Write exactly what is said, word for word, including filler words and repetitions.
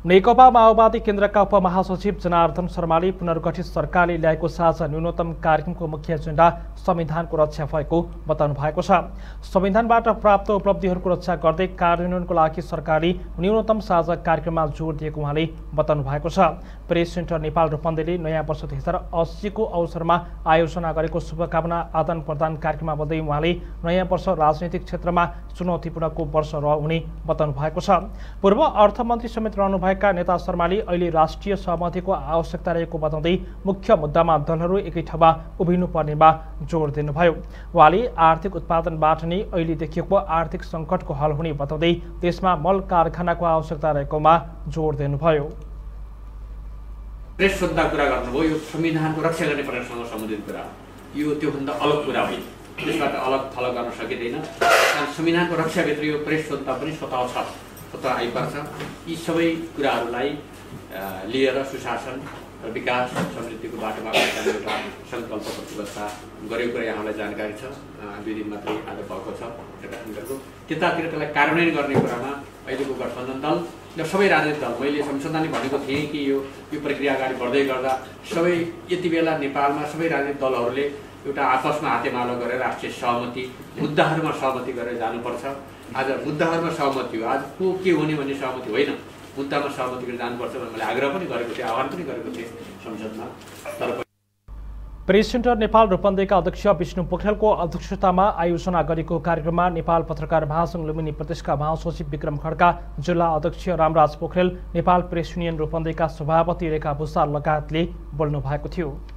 नेकपा माओवादी केन्द्रका उपमहासचिव जनार्दन शर्माले पुनर्गठित सरकारले ल्याएको साझा न्यूनतम कार्यक्रमको मुख्य एजेन्डा संविधानको रक्षा भएको बताउनु भएको छ। संविधानबाट प्राप्त उपलब्धिहरूको रक्षा गर्दै कार्यान्वयनको लागि सरकारले न्यूनतम साझा कार्यक्रममा जोड दिएको उहाँले बताउनु भएको छ। प्रेस सेन्टर नेपाल रूपन्देहीले नयाँ वर्ष दुई हजार अस्सीको अवसरमा आयोजना गरेको शुभकामना आदान प्रदान कार्यक्रममा बोल्दै उहाँले नयाँ वर्ष राजनैतिक क्षेत्रमा चुनौतीपूर्णको वर्ष हुने बताउनु भएको छ। पूर्व अर्थमन्त्री समेत रहनुभएका नेता शर्माले अहिले राष्ट्रिय सहमतिको आवश्यकता रहेको बताउँदै मुख्य मुद्दामा दलहरू एकै ठाउँमा उभिनु पर्नेमा जोड दिनुभयो। उहाँले आर्थिक उत्पादनबाट नै अहिले देखिएको आर्थिक सङ्कटको हल हुने बताउँदै देशमा मल कारखानाको आवश्यकता रहेकोमा जोड दिनुभयो। प्रेस स्वतन्त्रता कुरा गर्नुभयो, यो संविधानको रक्षा गर्ने प्रश्नसँग सम्बन्धित कुरा यो त्योभन्दा अलग कुरा होइन, त्यसबाट अलग थलग गर्न सकिँदैन। संविधानको रक्षाभित्र यो प्रेस स्वतन्त्रता पनि स्वतः छ, स्वतः आइपर्छ। यी सबै कुराहरूलाई लिएर सुशासन र विकास समृद्धिको बाटोमा जाने एउटा सङ्कल्प प्रतिबद्धता गरेको कुरा यहाँलाई जानकारी छ। दुई दिन मात्रै आज भएको छ गठबन्धनको, त्यतातिर त्यसलाई कार्यान्वयन गर्ने कुरामा अहिलेको गठबन्धन दल र सबै राजनीतिक दल, मैले संसदमा भनेको थिएँ कि यो यो प्रक्रिया अगाडि बढ्दै गर्दा सबै यति बेला नेपालमा सबै राजनीतिक दलहरूले एउटा आपसमा हातेमालो गरेर राष्ट्रिय सहमति मुद्दाहरूमा सहमति गरेर जानुपर्छ। आज मुद्दाहरूमा सहमति हो, आज को के हुने भन्ने सहमति होइन, मुद्दामा सहमति गरेर जानुपर्छ भनेर मैले आग्रह पनि गरेको थिएँ, आह्वान पनि गरेको थिएँ संसदमा। तर प्रेस सेन्टर नेपाल रूपन्देहीका अध्यक्ष विष्णु पोखरेलको अध्यक्षतामा आयोजना गरेको कार्यक्रममा नेपाल पत्रकार महासङ्घ लुम्बिनी प्रदेशका महासचिव विक्रम खड्का, जिल्ला अध्यक्ष रामराज पोखरेल, नेपाल प्रेस युनियन रूपन्देहीका सभापति रेखा भुसाल लगायतले बोल्नु भएको थियो।